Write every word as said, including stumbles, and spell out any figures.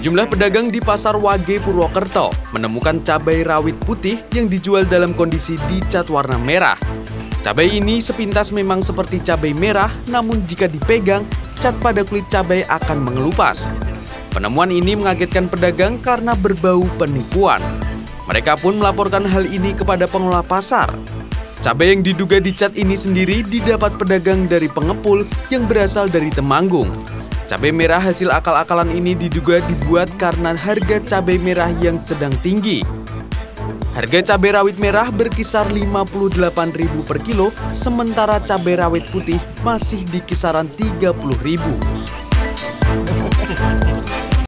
Sejumlah pedagang di Pasar Wage Purwokerto menemukan cabai rawit putih yang dijual dalam kondisi dicat warna merah. Cabai ini sepintas memang seperti cabai merah, namun jika dipegang, cat pada kulit cabai akan mengelupas. Penemuan ini mengagetkan pedagang karena berbau penipuan. Mereka pun melaporkan hal ini kepada pengelola pasar. Cabai yang diduga dicat ini sendiri didapat pedagang dari pengepul yang berasal dari Temanggung. Cabai merah hasil akal-akalan ini diduga dibuat karena harga cabai merah yang sedang tinggi. Harga cabai rawit merah berkisar lima puluh delapan ribu rupiah per kilo, sementara cabai rawit putih masih di kisaran tiga puluh ribu rupiah.